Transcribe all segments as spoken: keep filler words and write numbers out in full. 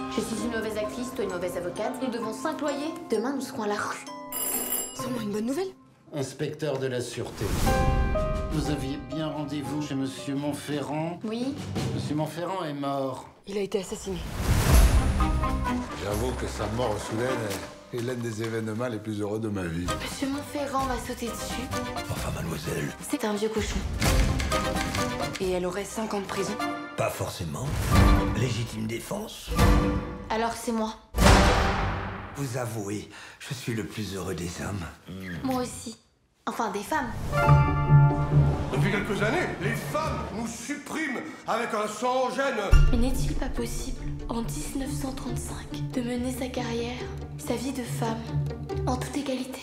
Je suis une mauvaise actrice, toi une mauvaise avocate. Nous devons cinq loyers. Demain, nous serons à la rue. Sûrement une bonne nouvelle. Inspecteur de la Sûreté. Vous aviez bien rendez-vous chez Monsieur Montferrand? Oui. Monsieur Montferrand est mort. Il a été assassiné. J'avoue que sa mort soudaine est l'un des événements les plus heureux de ma vie. Monsieur Montferrand m'a sauté dessus. Enfin, mademoiselle. C'est un vieux cochon. Et elle aurait cinq ans de prison. Pas forcément. Légitime défense. Alors c'est moi. Vous avouez, je suis le plus heureux des hommes. Moi aussi. Enfin, des femmes. Depuis quelques années, les femmes nous suppriment avec un sang en gêne. Mais n'est-il pas possible, en dix-neuf cent trente-cinq, de mener sa carrière, sa vie de femme, en toute égalité?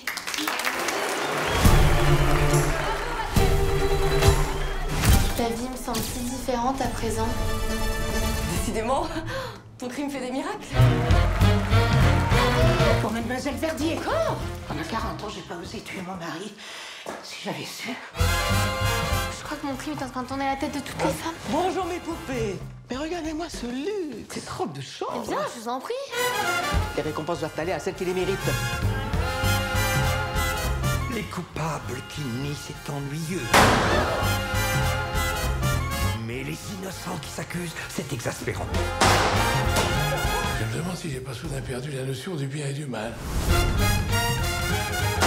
Ta vie me semble si différente à présent. Décidément, ton crime fait des miracles. Pour Mademoiselle Verdier. Quoi? Pendant quarante ans, j'ai pas osé tuer mon mari. Si j'avais su. Je crois que mon crime est en train de tourner la tête de toutes les femmes. Bonjour mes poupées. Mais regardez-moi ce luxe. Cette robe de chambre. Eh bien, je vous en prie. Les récompenses doivent aller à celles qui les méritent. Les coupables qui nient, c'est ennuyeux. Mais les innocents qui s'accusent, c'est exaspérant. Je me demande si j'ai pas soudain perdu la notion du bien et du mal.